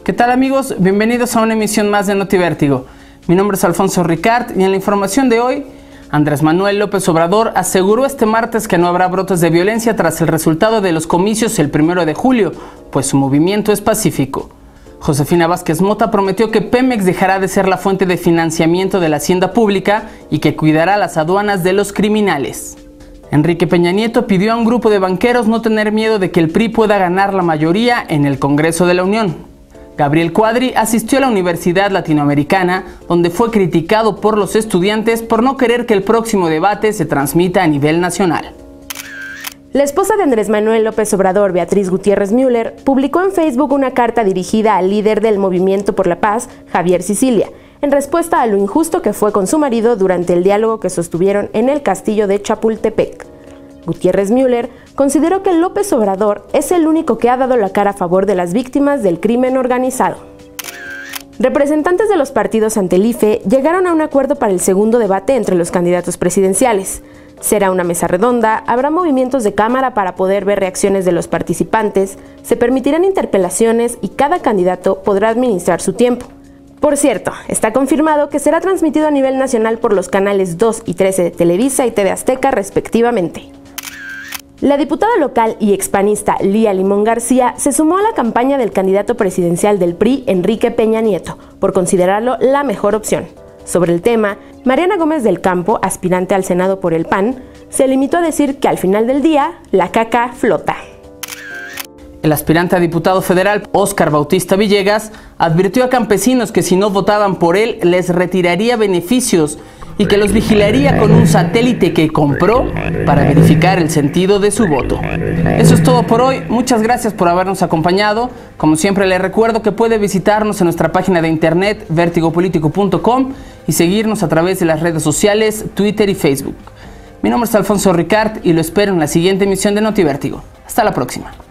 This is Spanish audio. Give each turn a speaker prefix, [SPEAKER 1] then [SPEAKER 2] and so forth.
[SPEAKER 1] ¿Qué tal, amigos? Bienvenidos a una emisión más de NotiVértigo. Mi nombre es Alfonso Ricart y en la información de hoy, Andrés Manuel López Obrador aseguró este martes que no habrá brotes de violencia tras el resultado de los comicios el 1 de julio, pues su movimiento es pacífico. Josefina Vázquez Mota prometió que Pemex dejará de ser la fuente de financiamiento de la hacienda pública y que cuidará las aduanas de los criminales. Enrique Peña Nieto pidió a un grupo de banqueros no tener miedo de que el PRI pueda ganar la mayoría en el Congreso de la Unión. Gabriel Cuadri asistió a la Universidad Latinoamericana, donde fue criticado por los estudiantes por no querer que el próximo debate se transmita a nivel nacional.
[SPEAKER 2] La esposa de Andrés Manuel López Obrador, Beatriz Gutiérrez Müller, publicó en Facebook una carta dirigida al líder del Movimiento por la Paz, Javier Sicilia, en respuesta a lo injusto que fue con su marido durante el diálogo que sostuvieron en el castillo de Chapultepec. Gutiérrez Müller consideró que López Obrador es el único que ha dado la cara a favor de las víctimas del crimen organizado. Representantes de los partidos ante el IFE llegaron a un acuerdo para el segundo debate entre los candidatos presidenciales. Será una mesa redonda, habrá movimientos de cámara para poder ver reacciones de los participantes, se permitirán interpelaciones y cada candidato podrá administrar su tiempo. Por cierto, está confirmado que será transmitido a nivel nacional por los canales 2 y 13 de Televisa y TV Azteca respectivamente. La diputada local y expanista Lía Limón García se sumó a la campaña del candidato presidencial del PRI, Enrique Peña Nieto, por considerarlo la mejor opción. Sobre el tema, Mariana Gómez del Campo, aspirante al Senado por el PAN, se limitó a decir que al final del día, la caca flota.
[SPEAKER 1] El aspirante a diputado federal, Óscar Bautista Villegas, advirtió a campesinos que si no votaban por él, les retiraría beneficios y que los vigilaría con un satélite que compró para verificar el sentido de su voto. Eso es todo por hoy. Muchas gracias por habernos acompañado. Como siempre, les recuerdo que puede visitarnos en nuestra página de internet vertigopolitico.com y seguirnos a través de las redes sociales, Twitter y Facebook. Mi nombre es Alfonso Ricart y lo espero en la siguiente emisión de NotiVértigo. Hasta la próxima.